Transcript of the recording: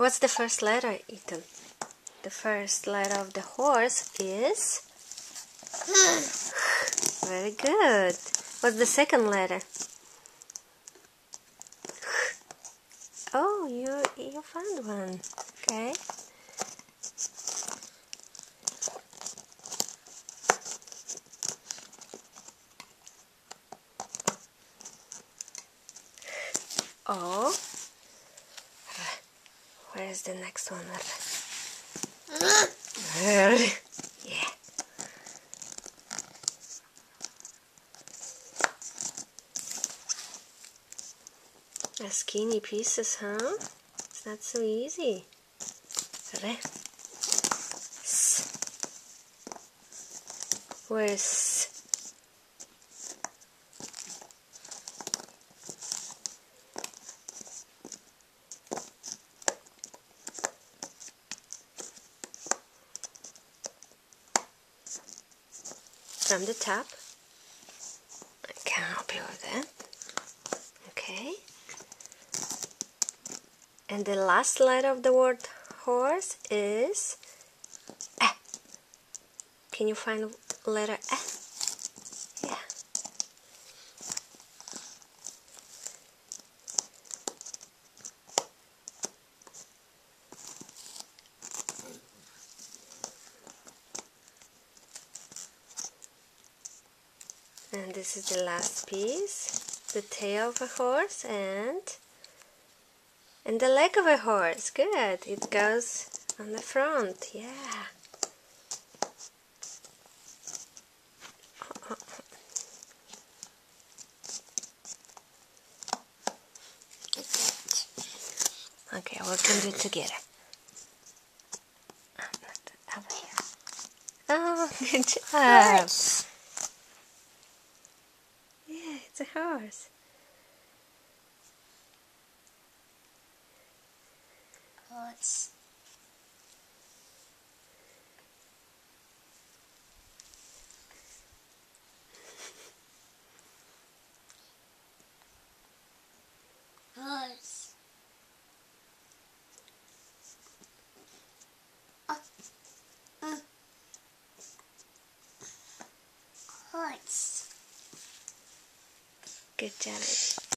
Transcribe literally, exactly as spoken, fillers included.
What's the first letter, Eaton? The first letter of the horse is... Very good. What's the second letter? Oh, you you found one. Okay. Oh. Where's the next one? Yeah. A skinny pieces, huh? It's not so easy. Re. S. Where's from the top? I can help you with that. Okay. And the last letter of the word horse is E. Can you find letter E? Yeah. And this is the last piece, the tail of a horse and and the leg of a horse. Good. It goes on the front. Yeah. Okay, we're gonna do it together. Over here. Oh, good job. Yeah, it's a horse. Horse. Horse. Oh. Mm. Horse. Good job.